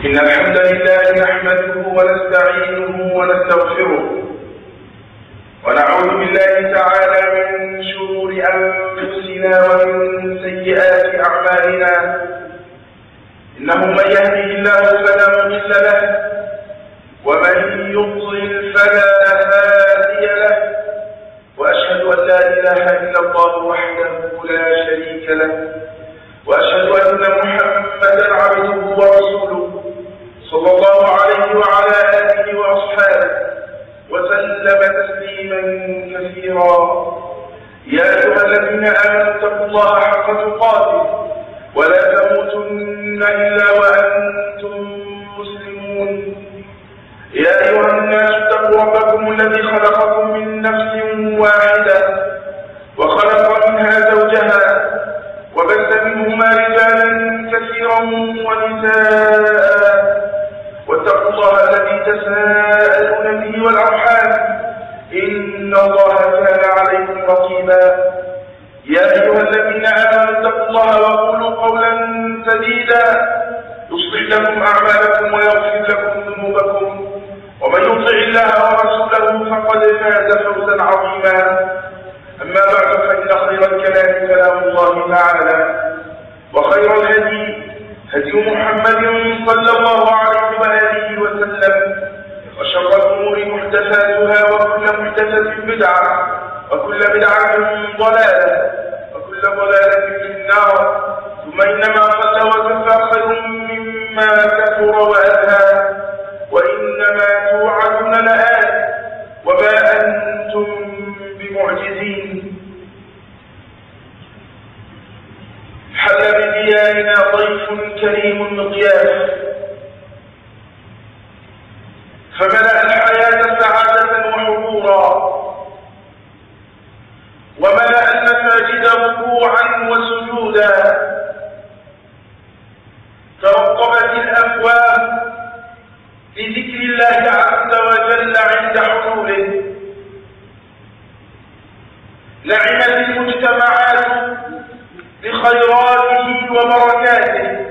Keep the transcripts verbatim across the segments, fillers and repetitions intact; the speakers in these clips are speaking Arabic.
إن الحمد لله نحمده ونستعينه ونستغفره ونعوذ بالله تعالى من شرور أنفسنا ومن سيئات أعمالنا. إنه من يهده الله فلا مضل له ومن يضلل فلا هادي له، وأشهد أن لا إله إلا الله وحده لا شريك له، وأشهد أن محمدا عبده ورسوله صلى الله عليه وعلى آله وأصحابه وسلم تسليما كثيرا. يا أيها الذين آمنوا اتقوا الله حق تقاته ولا تموتن إلا وأنتم مسلمون. يا أيها الناس اتقوا ربكم الذي خلقكم من نفس واحدة وخلق منها زوجها وبث منهما رجالا كثيرا ونساء، واتقوا الله الذي تساءلون به والأرحام إن الله كان عليكم رقيبا. يا أيها الذين آمنوا اتقوا الله وقولوا قولا سديدا يصلح لكم أعمالكم ويغفر لكم ذنوبكم، ومن يطع الله ورسوله فقد فاز فوزا عظيما. أما بعد، فإن خير الكلام كلام الله تعالى، وخير الهدي هدي محمد صلى الله عليه وآله وسلم، وشر الأمور محدثاتها وكل محدثة بدعة وكل بدعة ضلالة وكل ضلالة في النار. ثم إنما قل وكفى خير مما كثر وألهى، وإنما توعدون لآت وما أنتم بمعجزين. حل بديارنا ضيف كريم مضياف، فملأ الحياة سعادة وحضورا، وملأ المساجد ركوعا وسجودا. ترقبت الأبواب لذكر الله عز وجل عند حلوله. نعمت المجتمعات بخيراته وبركاته،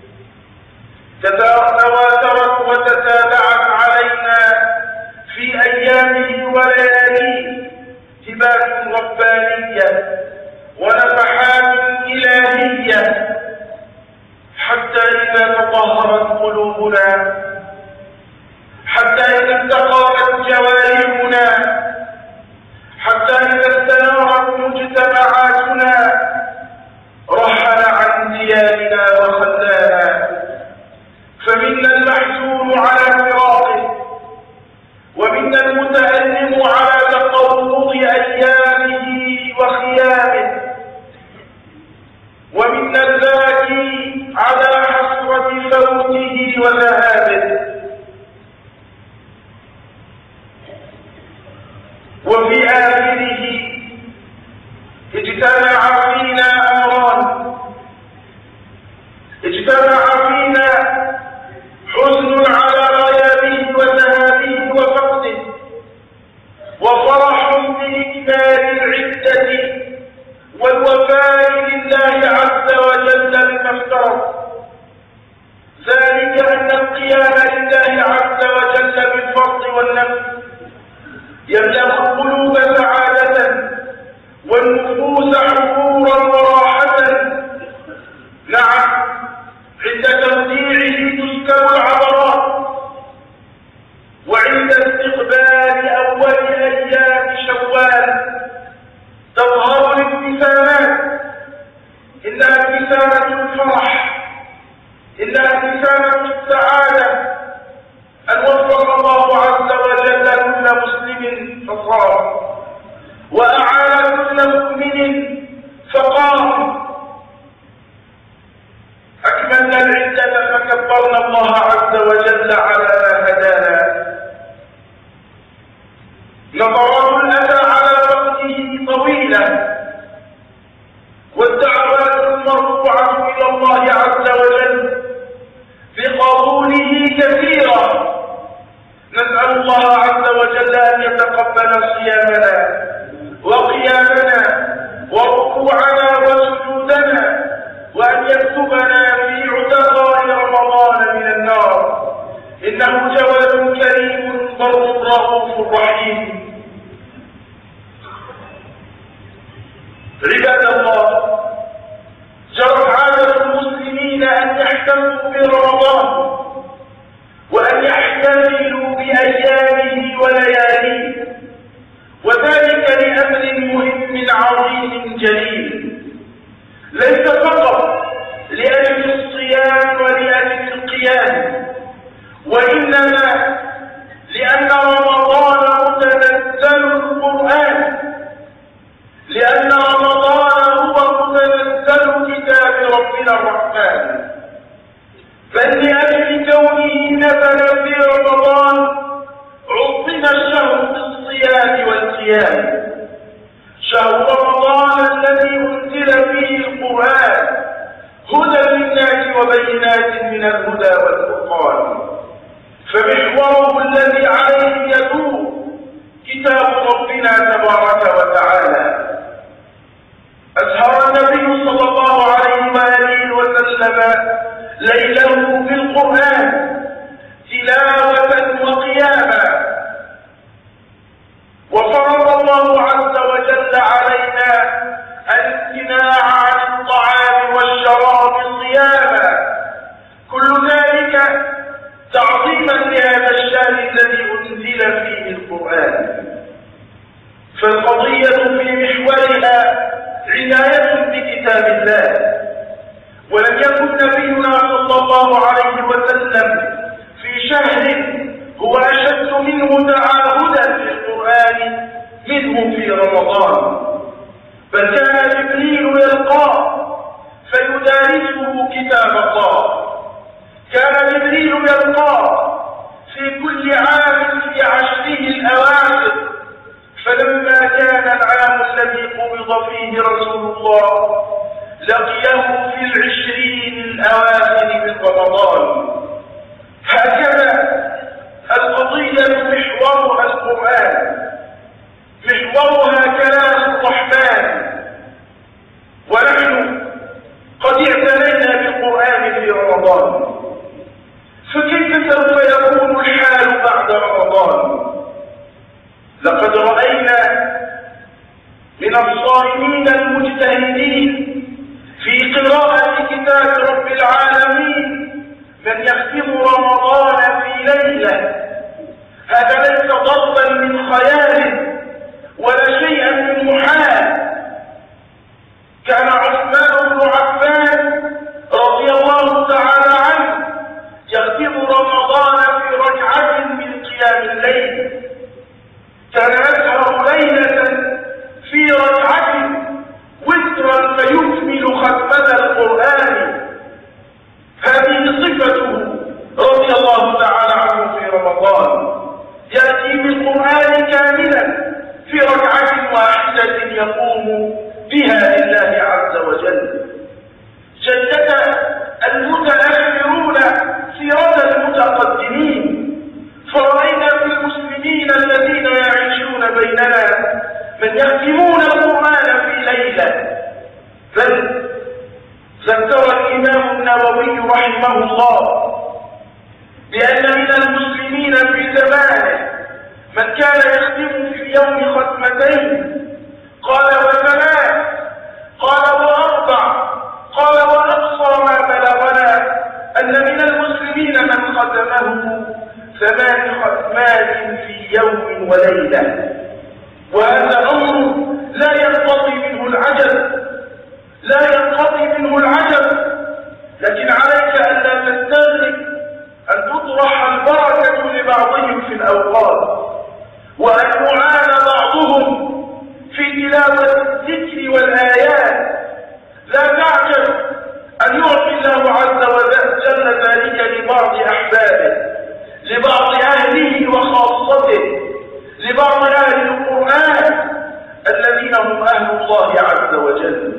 تواترت وتتابعت علينا في أيامه ولياليه هبات ربانية ونفحات إلهية، حتى إذا تطهرت قلوبنا، حتى إذا استقامت جوارحنا، حتى إذا استنارت مجتمعاتنا، رحل عن ديارنا وخلانا. فمنا المحزون على فراقه، ومنا المتألم على تقوض أيامه وخيامه، ومنا الباكي على حسرة فوته وذهابه. وفي آخره اجتمع فينا أمران، اجتمع فينا حزن على غيابه وذهابه وفقده، وفرح بإكمال العدة والوفاء لله عز وجل بما افترض. ذلك أن القيام لله عز وجل بالفرض والنفل يملأ القلوب سعادة والنفوس حرورا وراحة. نعم، عند توديعه تسكب العبرات، وعند استقبال أول أيام شوال تظهر الابتسامات. إنها ابتسامة الفرح، إنها ابتسامة السعادة أن وفق الله عز وجل كل مسلم فصار، وأعان كل مؤمن فقام. أكملنا العدة فكبرنا الله عز وجل على ما هدانا. نظرات الأذى على وقته طويلة، والدعوات المرفوعة إلى الله عز وجل بقبوله كثيرا. نسأل الله عز وجل أن يتقبل صيامنا وقيامنا وركوعنا وسجودنا، وأن يكتبنا في عتقاء رمضان من النار. إنه جواد كريم بر رؤوف رحيم. عباد الله، جرت عادة المسلمين أن يحتفلوا برمضان وأن يحتفلوا بأيامه ولياليه، وذلك لأمر مهم عظيم جليل، ليس فقط لأجل الصيام ولأجل القيام، وإنما لأن رمضان متنزل القرآن، لأن رمضان هو متنزل كتاب ربنا الرحمن، بل لأجل كونه نزل في رمضان عظم الشهر بالصيام والقيام، شهر رمضان الذي أنزل فيه القرآن هدى للناس وبينات من الهدى والفرقان، فمحوره الذي عليه يدور كتاب ربنا تبارك وتعالى. أسهر النبي صلى الله عليه وآله وسلم ليله بالقرآن تلاوة وقياما، وفرض الله عز وجل علينا الامتناع عن الطعام والشراب صياما، كل ذلك تعظيما لهذا الشهر الذي أنزل فيه القرآن. فالقضية في محورها عناية بكتاب الله، ولم يكن نبينا صلى الله عليه وسلم في شهر هو أشد منه تعاهدا في القرآن منه في رمضان، بل كان جبريل يلقاه فيدارسه كتاب الله، كان جبريل يلقاه في كل عام في عشره الأواخر، فلما كان العام الذي قبض فيه رسول الله لقيه في العشرين الأواخر من رمضان. هكذا القضية محورها القرآن، محورها كلام الرحمن، ونحن قد اعتنينا بالقرآن في رمضان، فكيف سوف يكون الحال بعد رمضان؟ لقد رأينا من الصائمين المجتهدين في قراءة كتاب رب العالمين من يختم رمضان في ليلة، هذا ليس ضربا من خيال ولا شيئا من محال. كان عثمان بن عفان رضي الله تعالى عنه يختم رمضان في ركعة من قيام الليل، كان يسهر ليلة في ركعة وترا فيكمل ختمة القرآن. هذه صفته رضي الله تعالى عنه في رمضان، يأتي بالقرآن كاملا في ركعة واحدة يقوم بها لله عز وجل. جدد المتأخرون سيرة المتقدمين، فرأينا في المسلمين الذين يعيشون بيننا من يختمون القرآن في ليلة، بل ذكر الإمام النووي رحمه الله بأن من المسلمين في زمانه من كان يختم في اليوم ختمتين، قال وثلاث، قال وأربع، قال وأقصى ما بلغنا أن من المسلمين من ختمه ثمان ختمات في يوم وليلة. وهذا أمر لا ينقضي منه العجب، لا ينقضي منه العجب، لكن عليك أن لا تستغرب أن تطرح البركة لبعضهم في الأوقات، وأن يعان بعضهم في تلاوة الذكر والآيات. لا تعجب أن يعطي الله عز وجل ذلك لبعض أحبابه، لبعض أهله وخاصته، لبعض أهل القرآن الذين هم أهل الله عز وجل.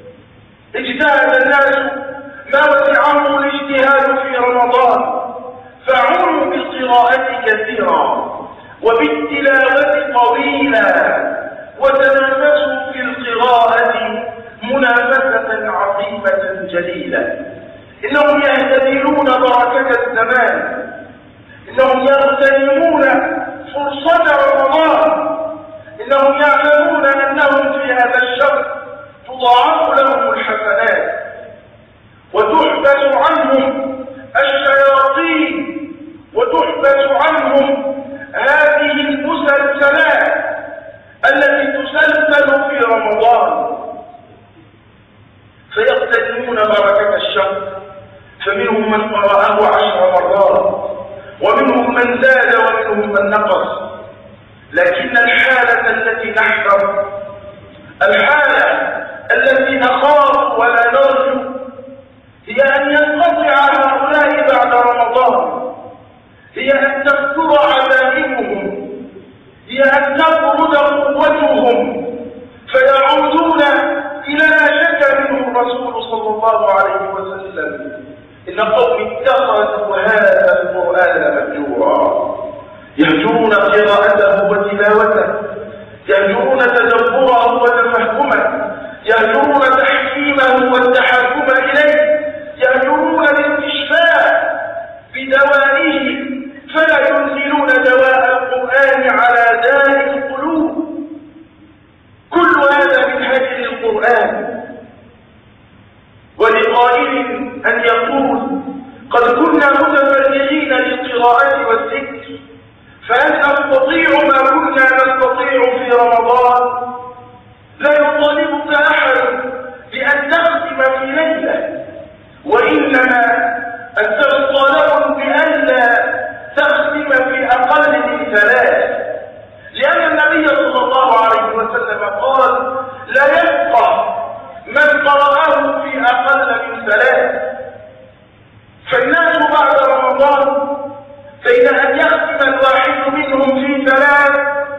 اجتهد الناس ما وسعهم الاجتهاد في رمضان، فعموا بالقراءة كثيرا وبالتلاوة طويلا، وتنافسوا في القراءة منافسة عظيمة جليلة. إنهم يهتدلون بركة الزمان، إنهم يغتنمون فرصة رمضان، إنهم يعلمون أنهم في هذا الشهر تضاعف لهم الحسنات وتحبس عنهم الشياطين وتحبس عنهم هذه المسلسلات التي تسلسل في رمضان، فيغتنمون بركة الشهر. فمنهم من قرأه عشر مرات، ومنهم من زاد ومنهم من نقص. لكن الحالة التي نحذر، الحالة التي نخاف ولا نرجو، هي أن ينقطع هؤلاء بعد رمضان، هي أن تفتر عزائمهم، هي أن تبرد قوتهم، فيعودون إلى ما شك منه الرسول صلى الله عليه وسلم: إن قوم اتخذوا هذا القرآن مهجورا، يهجرون قراءته وتلاوته، يهجرون تدبره وتفهمه، يهجرون تحكيمه والتحكم إليه، يهجرون الاستشفاء بدوائه، فلا ينزلون دواء القرآن على داء القلوب. كل هذا من هجر القرآن. ولقائل أن يقول: قد كنا متفرغين للقراءة والذكر، فهل نستطيع ما كنا نستطيع في رمضان؟ لا يطالبك أحد بأن تختم في ليلة، وإنما أنت مطالب بألا تختم في أقل من ثلاث، لأن النبي صلى الله عليه وسلم قال: لا يبقى من قرأه في أقل من ثلاث. فالناس بعد رمضان بين أن يختم الواحد منهم في ثلاث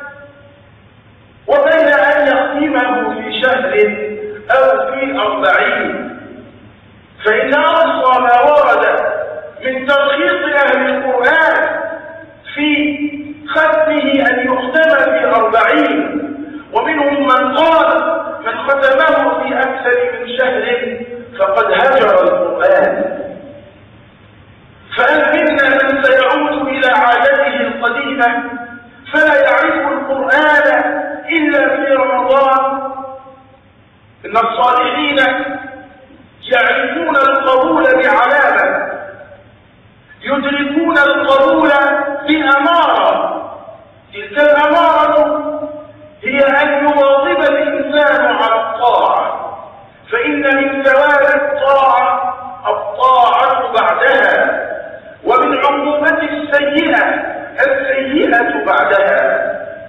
وبين أن يختمه في شهر أو في أربعين. فإن أصل ما ورد من ترخيص أهل القرآن في ختمه أن يختم في أربعين، ومنهم من قال: من ختمه في أكثر من شهر فقد هجر القرآن. فهل منا من سيعود إلى عادته القديمة فلا يعرف القرآن إلا في رمضان؟ إن الصالحين يعرفون القبول بعلامة، يدركون القبول بأمارة. تلك الأمارة هي أن يواظب الإنسان على الطاعة، فإن من ثواب الطاعة الطاعة بعدها، ومن عقوبة السيئة السيئة بعدها.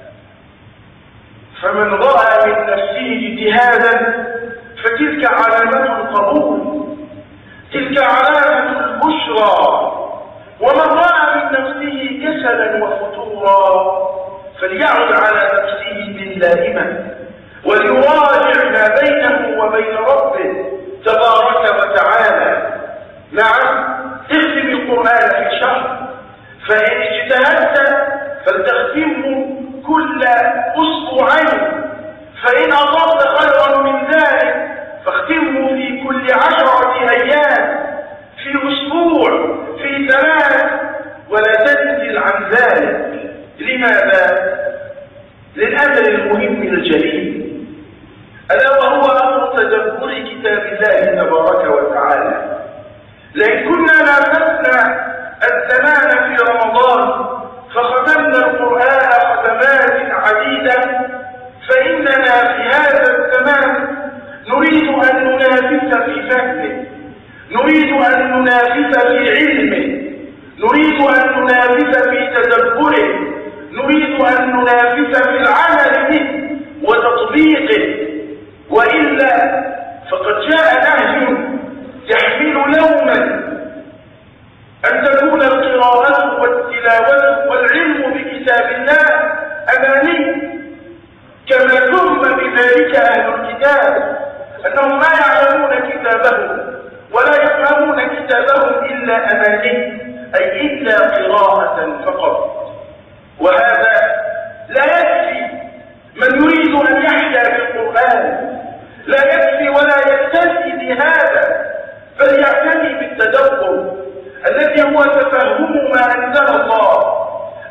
فمن رأى من نفسه اجتهادا فتلك علامة القبول، تلك علامة البشرى. ومن رأى من نفسه كسلا وفتورا فليعد على نفسه بالدائمة، وليراجع ما بينه وبين ربه تبارك وتعالى. نعم، اختم القرآن في شهر، فإن اجتهدت فلتختمه كل أسبوعين، فإن أصبت خيرا من ذلك فاختمه في كل عشرة أيام، في أسبوع، في ثلاث، ولا تنزل عن ذلك. لماذا؟ للأمر المهم الجليل، ألا وهو أمر تدبر كتاب الله تبارك وتعالى. لئن كنا لامسنا الزمان في رمضان فختمنا القرآن ختمات عديدة، فإننا في هذا الزمان نريد أن ننافس في فهمه، نريد أن ننافس في علمه، نريد أن ننافس في تدبره، نريد أن ننافس في العمل به وتطبيقه. وإلا فقد جاء نهج يحمل يوما أن تكون القراءة والتلاوة والعلم بكتاب الله أماني، كما ثم بذلك أهل الكتاب أنهم ما يعلمون كتابهم ولا يفهمون كتابهم إلا أماني، أي إلا قراءة فقط. وهذا لا يكفي. من يريد أن يحيا بالقرآن لا يكفي ولا يكتفي بهذا، بل يعتني بالتدبر الذي هو تفهم ما أنزل الله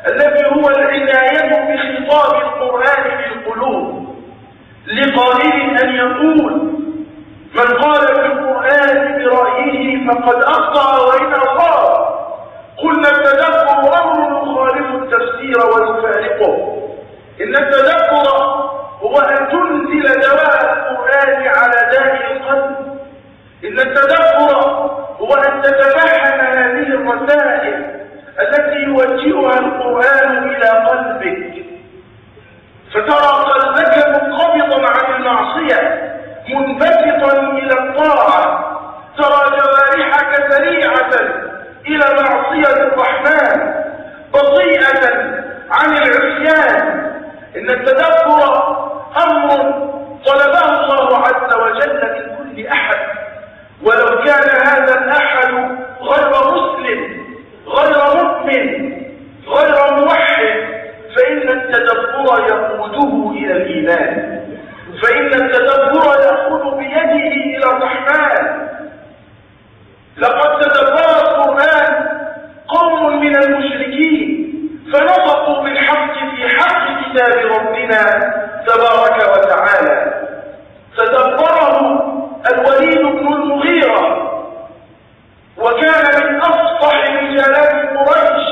الذي هو العناية بخطاب القرآن للقلوب، لقائل أن يقول: من قال في القرآن برأيه فقد أخطأ وإن أصاب. قلنا التدبر أمر يخالف التفسير ويفارقه. إن التدبر هو أن تنزل دواء القرآن على داء القلب. إن التدبر هو أن تتفهم هذه الرسائل التي يوجهها القرآن إلى قلبك، فترى قلبك منقبضا عن المعصية منبسطا إلى الطاعة، ترى جوارحك سريعة إلى معصية الرحمن بطيئة عن العصيان. إن التدبر أمر طلبه الله عز وجل من كل أحد، ولو كان هذا الأحد غير مسلم غير مؤمن غير موحد فإن التدبر يقوده إلى الإيمان، فإن التدبر يأخذ بيده إلى الرحمن. لقد تدبر القرآن قوم من المشركين فنطقوا بالحق في حق كتاب ربنا تبارك وتعالى. تدبره الوليد بن المغيرة، وكان من أفصح رجالات قريش،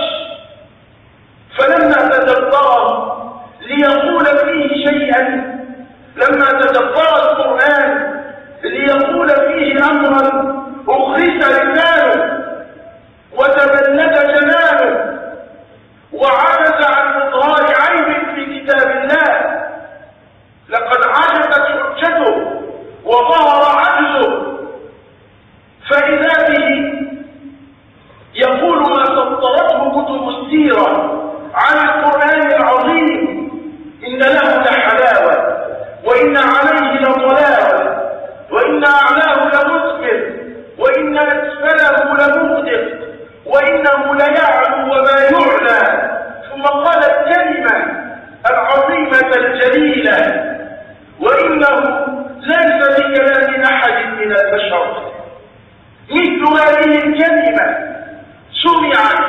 فلما تدبره ليقول فيه شيئا، لما تدبر القرآن ليقول فيه أمرا أخرس لسانه وتبلد جنانه وعجز عن إظهار عيب في كتاب الله. لقد عجزت حجته وظهر عجزه، فإذا به يقول ما سطرته كتب السيرة عن القرآن العظيم: إن له لحلاوة، وإن عليه لطلاوة، وإن أعلاه لمثمر، وإن أسفله لمغدق، وإنه ليعلو وما يعلى. ثم قال الكلمة العظيمة الجليلة: وإنه ليس بكلام أحد من البشر. مثل هذه الكلمة سمعت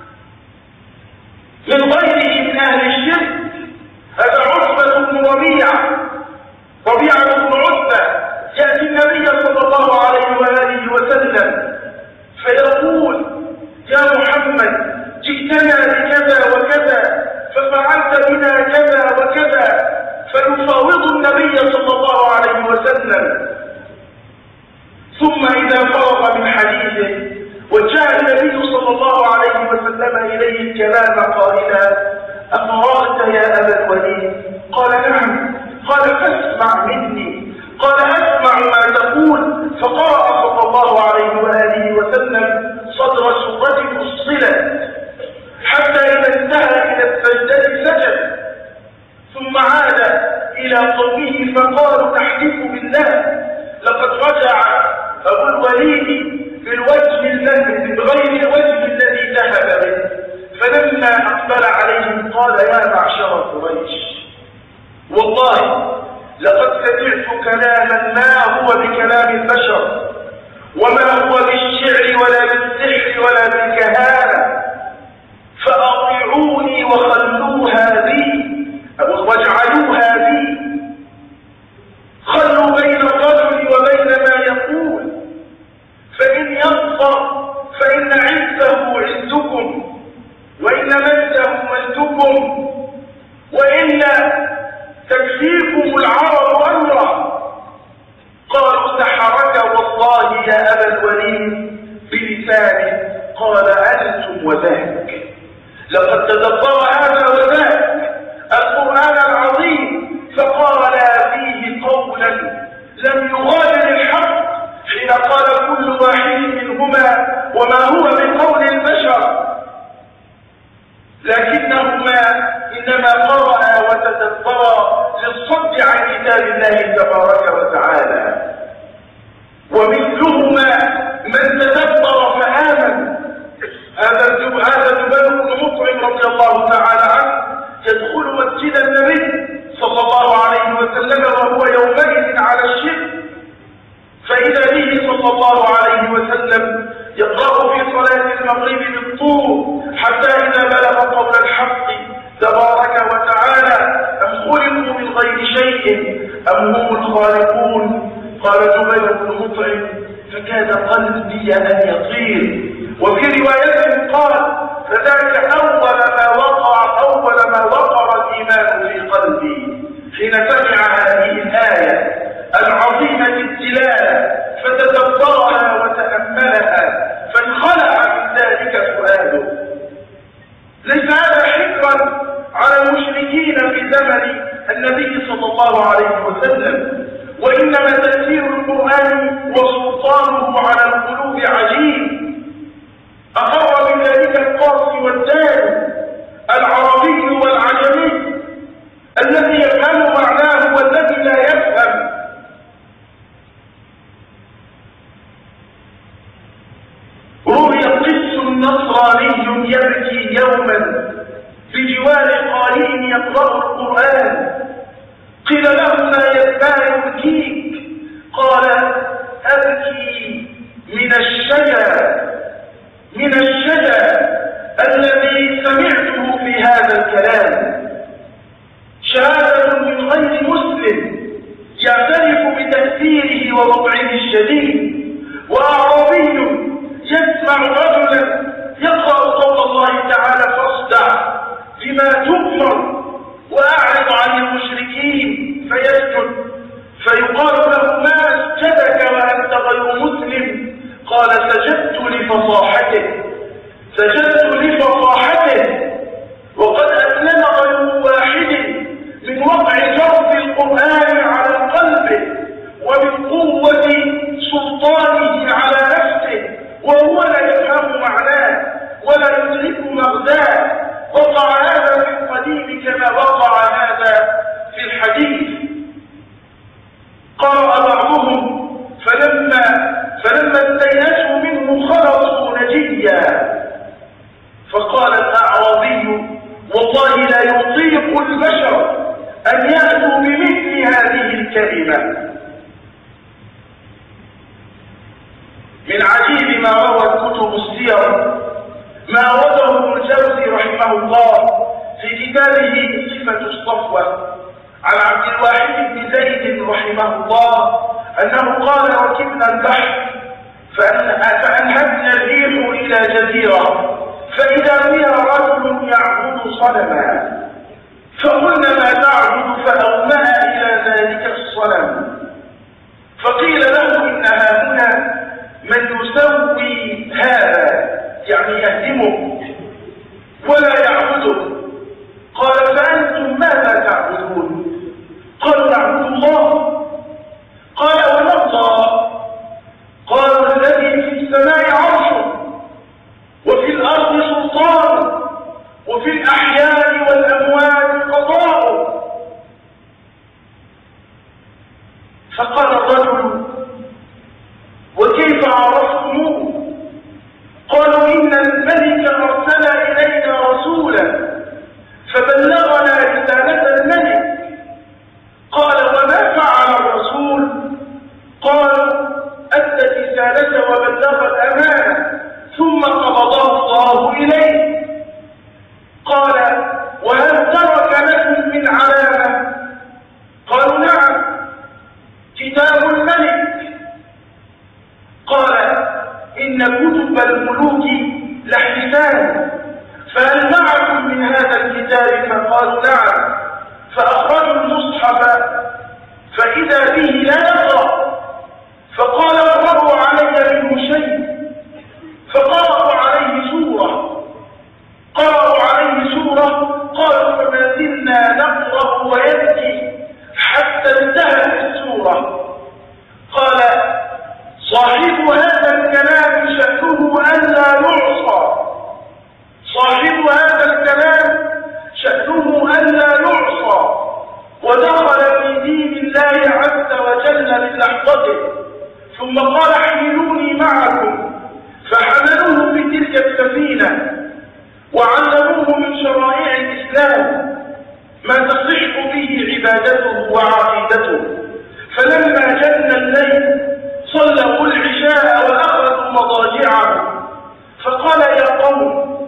من غيره من أهل الشرك. هذا عتبة بن ربيعة ربيعة بن عتبة يأتي النبي صلى الله عليه وآله وسلم فيقول: يا محمد، جئتنا بكذا وكذا ففعلت بنا كذا وكذا، فيفاوض النبي صلى الله عليه وسلم. ثم إذا فرغ من حديثه وجاء النبي صلى الله عليه وسلم إليه الكلام قائلا: أفرغت يا أبا الوليد؟ قال: نعم. قال: فاسمع مني. قال: أسمع ما تقول. فقرأ صلى الله عليه وآله وسلم صدر سورة فصلت حتى إذا انتهى إلى السجدة سجد، ثم عاد إلى قومه فقالوا: نحلف بالله لقد رجع أبو الوليد بالوجه الذي بغير الوجه الذي ذهب به. فلما أقبل عليهم قال: يا معشر قريش، والله لقد سمعت كلاما ما هو بكلام البشر، وما هو بالشعر ولا بالسحر ولا بالكهانة، فأطيعوني وخلوها بي واجعلوها بي. خلوا بين الرجل وبين ما يقول، فإن يظفر فإن عزه عزكم، وإن مجده مجدكم، وإن تكفيكم العرب أمرا. قالوا: سحرك والله يا أبا الوليد بلسانه. قال: أنتم وذاك. لقد تدبر هذا وذاك القرآن العظيم فقال فيه قولا لم يغادر الحق حين قال كل واحد منهما وما هو بقول البشر، لكنهما إنما قرأ وتدبر للصد عن كتاب الله تبارك وتعالى. ومثلهما من تدبر فآمن. هذا هذا جبل بن مطعم رضي الله تعالى عنه يدخل مسجد النبي صلى الله عليه وسلم وهو يومئذ على الشرك، فإذا به صلى الله عليه وسلم يقرأ في صلاة المغرب بالطور حتى إذا بلغ قول الحق أم هم الخالقون؟ قال جبير بن مطعم فكاد قلبي أن يطير. وفي رواية قال فذلك أول ما وقع أول ما وقع الإيمان في قلبي حين سمع هذه الآية العظيمة الدلالة فتدبرها وتأملها فانخلع من ذلك فؤاده. ليس هذا حكرا على المشركين في زمن النبي صلى الله عليه وسلم، وإنما تأثير القرآن وسلطانه على القلوب عجيب. أقر من ذلك القاصي والداني العربي والعجمي الذي يفهم معناه والذي لا يفهم. روي قس نصراني يبكي يوما بجوار قارئ يقرأ القرآن، قيل له ما يبكيك؟ قال أبكي من الشجر من الشجر الذي سمعته في هذا الكلام، شهادة من غير مسلم يعترف بتأثيره ووضعه الشديد، وأعرابي يسمع رجلا يقرأ قول الله تعالى فاصدع بما تؤمر وأعرض عن المشركين فيسجد، فيقال له ما أسجدك وأنت غير مسلم؟ قال سجدت لفصاحته سجدت لفصاحته وقد أسلم غير واحد من وضع جرف القرآن على قلبه ومن قوة سلطانه على نفسه وهو لا يفهم معناه ولا يدرك مغزاه. وقع هذا في القديم كما وقع هذا في الحديث. قرأ بعضهم فلما فلما استيأسوا منه خلصوا نجيا، فقال الأعرابي والله لا يطيق البشر أن يأتوا بمثل هذه الكلمة. من عجيب ما روت كتب السير ما أورده ابن الجوزي رحمه الله في كتابه صفة الصفوة عن عبد الواحد بن زيد رحمه الله أنه قال ركبنا البحر فأنهبنا الريح إلى جزيرة فإذا بها رجل يعبد صنما، فقلنا ما تعبد؟ فأومأ إلى ذلك الصنم، فقيل له إنها هنا من يسوي هذا يعني يهدمه ولا يعبده. قال فأنتم ماذا تعبدون؟ قالوا نعبد الله. قال وما الله؟ قالوا الذي في السماء عرشه وفي الأرض سلطانه وفي الأحياء والأموات قضاؤه. فقال الرجل وكيف عرفتموه؟ قالوا إن الملك أرسل إلينا رسولا فبلغنا رسالة الملك. قال وما فعل الرسول؟ قالوا أدى الرسالة وبلغ الأمانة ثم قبضه الله إليه. قال وهل ترك لكم من علامة؟ قالوا نعم كتاب الملك. قال إن كتب الملوك لحسان فهل معكم من هذا الكتاب؟ فقالوا نعم. فأخرجوا المصحف فإذا به لا يقرأ، فقال اقرأوا علي منه شيء، فقرأوا عليه سورة قرأوا عليه سورة قالوا فما زلنا نقرأ ويبكي حتى انتهت السورة. قال صاحب هذا الكلام شأنه ألا يعصى صاحب هذا الكلام شأنه ألا يعصى ودخل في دين الله عز وجل من لحظته. ثم قال احملوني معكم، فحملوه في تلك السفينة وعلموه من شرائع الإسلام ما تصح به عبادته وعقيدته. فلما جن الليل صلوا العشاء وأخذوا مضاجعهم، فقال يا قوم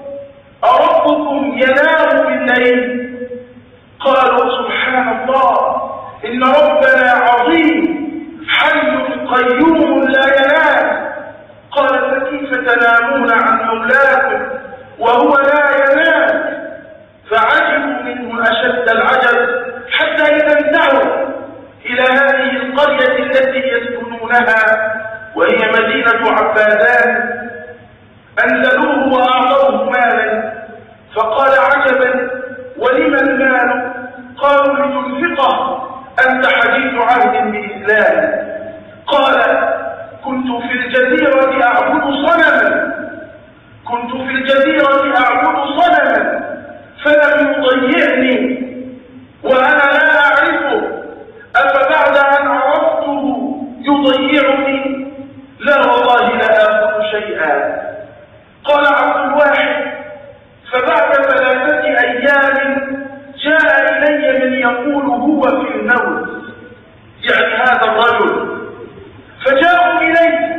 أربكم ينام بالليل؟ قالوا سبحان الله إن ربنا عظيم حي قيوم لا ينام. قال فكيف تنامون عن مولاكم وهو لا ينام؟ فعجبوا منه أشد العجب، حتى إذا انتهوا إلى هذه القرية التي يسكنونها وهي مدينة عبادان أنزلوه وأعطوه مالا، فقال عجبا ولمن المال؟ قالوا لتنفقه، أنت حديث عهد بإسلام. قال كنت في الجزيرة أعبد صنما كنت في الجزيرة أعبد صنما فلم يضيعني وأنا لا أعرفه، أفبعد أن عرفته يضيعني؟ لا والله لا آخذ شيئا. قال عبد الواحد فبعد ثلاثة أيام جاء إلي من يقول هو في الموت، يعني هذا الرجل، فجاءوا إليه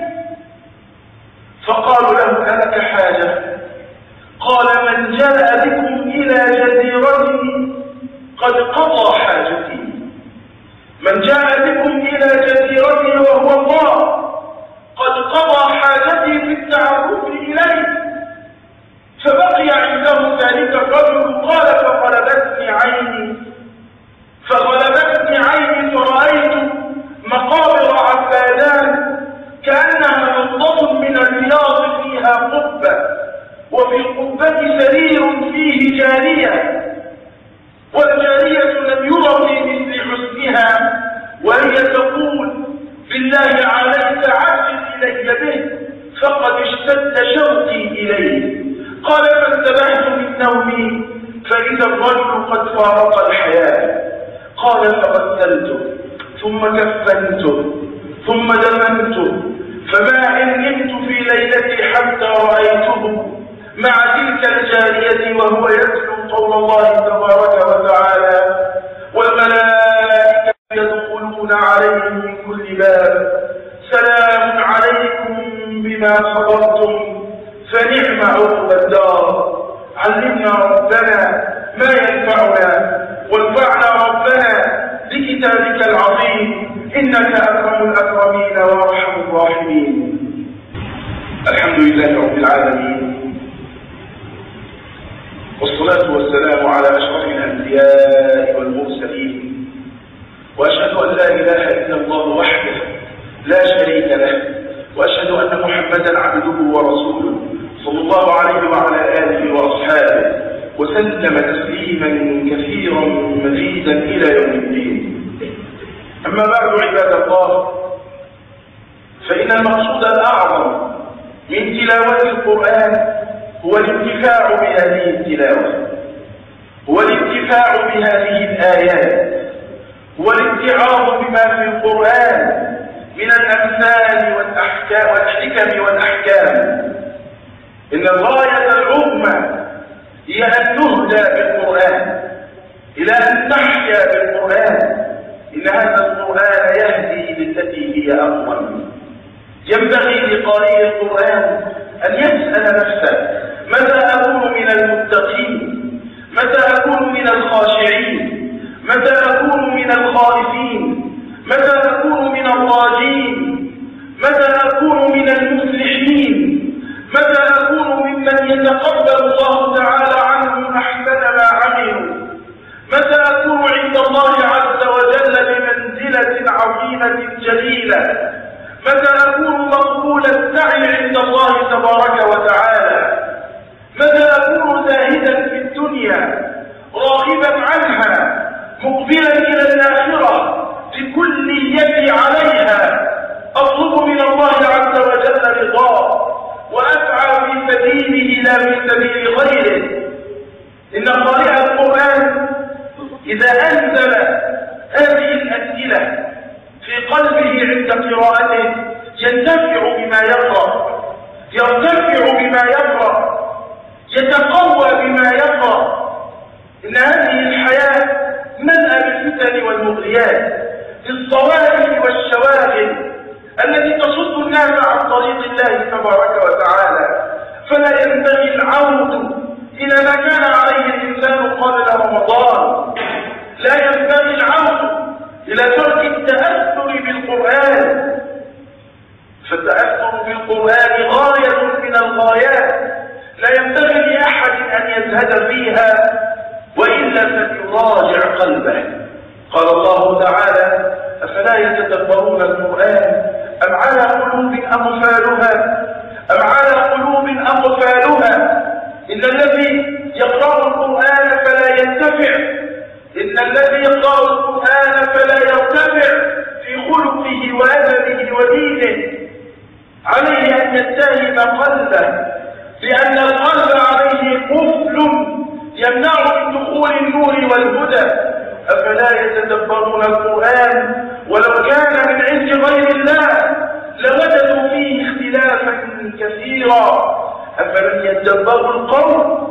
فقالوا له ألك حاجة؟ قال من جاء بكم إلى جزيرتي قد قضى حاجتي، من جاء بكم إلى جزيرتي وهو الله قد قضى حاجتي في التعرف إليه. فبقي عنده ذلك الرجل، قال فغلبتني عيني فغلبتني عيني فرأيت مقابر عبادان كأنها نقطة من الرياض فيها قبة، وفي القبة سرير فيه جارية، والجارية لم يرى في مثل حسنها، وهي تقول بالله عليك عجل إلي به فقد اشتد شوقي إليه. قال فانتبهت من نومي فإذا الرجل قد فارق الحياة. قال فغسلته ثم كفنته ثم دفنته، فما إن نمت في ليلتي حتى رأيته مع تلك الجارية وهو يتلو قول الله تبارك وتعالى والملائكة يدخلون عليهم من كل باب سلام عليكم بما صبرتم فنعم عقبى الدار. علمنا ربنا ما ينفعنا وانفعنا ربنا بكتابك العظيم إنك أكرم الأكرمين وأرحم الراحمين. الحمد لله رب العالمين، والصلاة والسلام على أشرف الأنبياء والمرسلين، وأشهد أن لا إله إلا الله وحده لا شريك له، وأشهد أن محمدا عبده ورسوله صلى الله عليه وعلى آله وأصحابه وسلم تسليما كثيرا مزيدا إلى يوم الدين. أما بعد عباد الله، فإن المقصود الأعظم من تلاوة القرآن هو الانتفاع بهذه التلاوة، هو الانتفاع بهذه الآيات، هو الاتعاظ بما في القرآن من الأمثال والأحكام والحكم والأحكام. إن الغاية العظمى هي أن تهدى بالقرآن، إلى أن تحيا بالقرآن. إن هذا القرآن يهدي للتي هي أقوم. ينبغي لقارئ القرآن أن يسأل نفسه متى أكون من المتقين، متى أكون من الخاشعين، متى أكون من الخائفين، متى أكون من الراجين، متى أكون من المفلحين، متى أكون ممن يتقبل الله تعالى عنهم أحسن ما عملوا، متى أكون عند الله عز وجل بمنزلة عظيمة جليلة، متى أكون مقبول السعي عند الله تبارك وتعالى، متى أكون زاهدا في الدنيا راغبا عنها مقبلا إلى الآخرة بكليتي عليها، أطلب من الله عز وجل رضاه وأسعى في سبيله لا في سبيل غيره. إن قارئ القرآن إذا أنزل هذه الأسئلة في قلبه عند قراءته ينتفع بما يقرأ، يرتفع بما يقرأ، يتقوى بما يقرأ. إن هذه الحياة ملأ بالفتن والمغريات، بالصوارف والشواغل التي تصد الناس عن طريق الله تبارك وتعالى. فلا ينبغي العود إلى ما كان عليه الإنسان قبل رمضان، لا ينبغي العود إلى ترك التأثر بالقرآن، فالتأثر بالقرآن غاية من الغايات لا ينبغي لأحد أن يزهد فيها، وإلا فليراجع قلبه. قال الله تعالى: أفلا يتدبرون القرآن أم على قلوب أقفالها أم على قلوب أقفالها إن الذي يقرأ القرآن فلا ينتفع إن الذي يقرأ القرآن فلا يرتفع في خلقه وأدبه ودينه عليه أن يتهم قلبه، لأن القلب عليه قفل يمنع من دخول النور والهدى. أفلا يتدبرون القرآن ولو كان من عند غير الله لوجدوا فيه اختلافا كثيرا. أفلم يتدبروا القول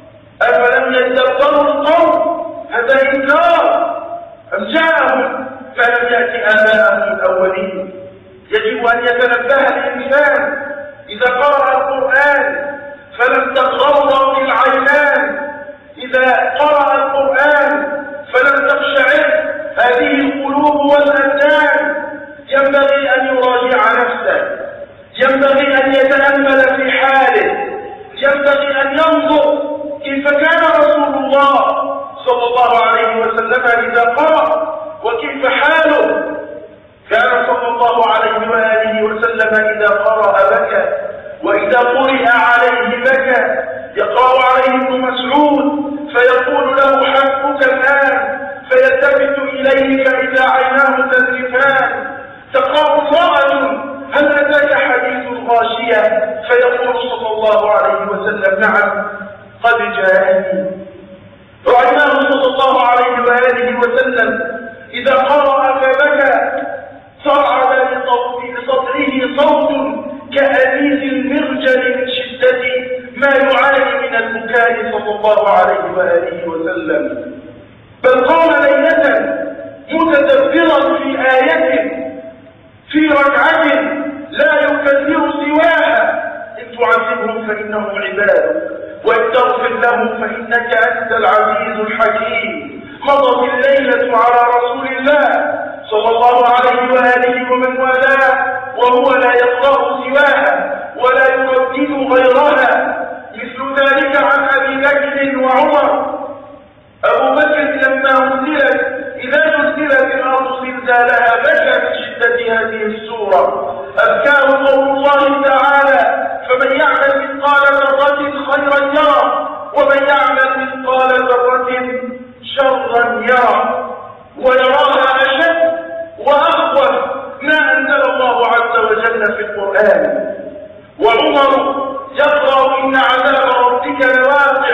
أفلم يتدبروا القول هذا إنكار أم جاءهم فلم يأتي آباءهم الأولين. يجب أن يتنبه الإنسان إذا قرأ القرآن فلم تغرض العينان، إذا قرأ القرآن فلم تخشعر هذه القلوب والأبدان. ينبغي أن يراجع نفسه، ينبغي أن يتأمل في حاله، ينبغي أن ينظر كيف كان رسول الله صلى الله عليه وسلم إذا قرأ وكيف حاله. كان صلى الله عليه وآله وسلم إذا قرأ بكى، وإذا قرئ عليه بكى. يقرأ عليه ابن مسعود فيقول له: حسبك الآن، فيلتفت إليه فإذا عيناه تذرفان. تقرأ امرأة: هل أتاك حديث الغاشية؟ فيقول صلى الله عليه وسلم: نعم قد جاءني. رأيناه صلى الله عليه وآله وسلم إذا قرأ فبكى صعد لصدره صوت كأنيس المرجل من شدة ما يعاني من البكاء صلى الله عليه وآله وسلم. بل قام ليلة متدبرا في آية في ركعة لا يكثر سواها: إن تعذبهم فإنهم عبادك وإن تغفر لهم فإنك أنت العزيز الحكيم. مضت الليلة على رسول الله صلى الله عليه وآله ومن والاه وهو لا يقرأ سواها ولا يردد غيرها. مثل ذلك عن أبي بكر وعمر. أبو بكر لما أنزلت إذا نزلت الأرض زلزالها بكى من شدة هذه السورة. أذكاه قول الله تعالى: فمن يعمل مثقال ذرة خيرا يره ومن يعمل مثقال ذرة شرا يره. ويراها أشد وأخوف ما أنزل الله عز وجل في القرآن. وعمر يقرأ: إن عذاب ربك لواقع،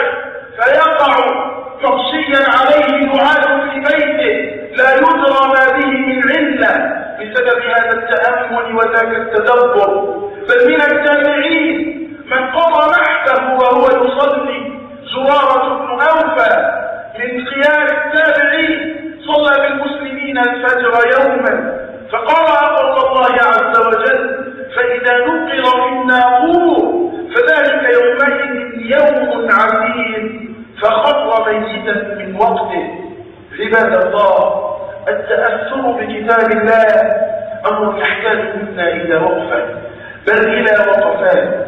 فيقع مغشيا عليه دعاء في بيته لا يدرى ما به من علة بسبب هذا التأمل وذاك التدبر. بل من التابعين من قضى نحته وهو يصلي، زرارة بن أوفى من خيار التابعين صلى بالمسلمين الفجر يوما فقرأ قول الله عز وجل: فإذا نقر في الناقور فذلك يومئذ يوم عسير، فخر ميتا من وقته. عباد الله، التأثر بكتاب الله أمر يحتاج منا إلى وقفة، بل إلى وقفات.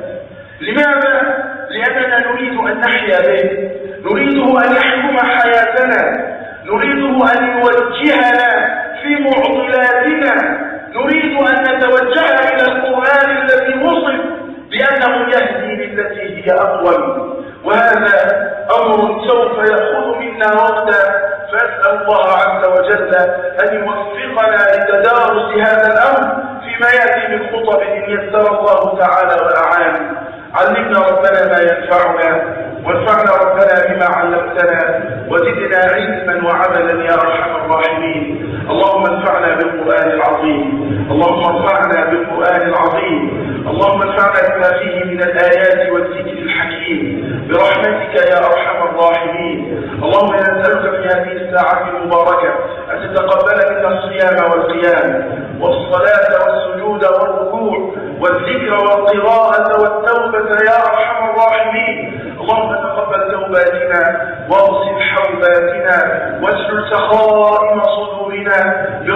لماذا؟ لأننا نريد أن نحيا به، نريده أن يحكم حياتنا، نريده أن يوجهنا في معضلاتنا، نريد أن نتوجه إلى القرآن الذي وصف بأنه يهدي للتي هي أقوم. وهذا أمر سوف يأخذ منا وقتا، فأسأل الله عز وجل أن يوفقنا لتدارس هذا الأمر فيما يأتي من خطب إن يسر الله تعالى وأعان. علمنا ربنا ما ينفعنا، وانفعنا ربنا بما علمتنا، وزدنا علما وعملا يا أرحم الراحمين. اللهم انفعنا بالقرآن العظيم، اللهم انفعنا بالقرآن العظيم، اللهم انفعنا بما فيه من الآيات والذكر الحكيم برحمتك يا أرحم الراحمين. اللهم نسألك في هذه الساعة المباركة أن تتقبل منا الصيام والقيام والصلاة والسجود والركوع والذكر والقراءة والتوبة يا أرحم الراحمين. اللهم تقبل توباتنا واغسل حوباتنا واسلل سخائم صدورنا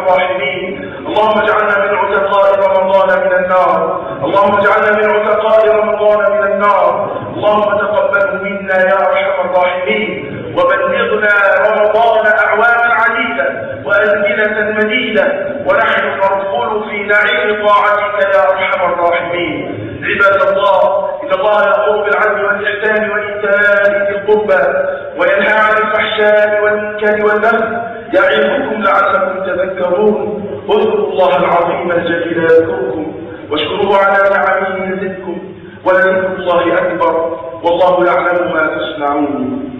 الراحمين. اللهم اجعلنا من عتقاء رمضان من النار، اللهم اجعلنا من عتقاء رمضان من النار. اللهم تقبله منا يا ارحم الراحمين، وبلغنا رمضان اعواما عديده وازمنه مديده ونحن نرقل في نعيم طاعتك يا ارحم الراحمين. عباد الله، إن الله يأمر بالعدل والإحسان وإيتاء ذي القربى وينهى عن الفحشاء والمنكر والبغي يعظكم لعلكم تذكرون. اذكروا الله العظيم الجليل يذكركم واشكروه على نعمه يزدكم ولذكر الله أكبر والله يعلم ما تصنعون.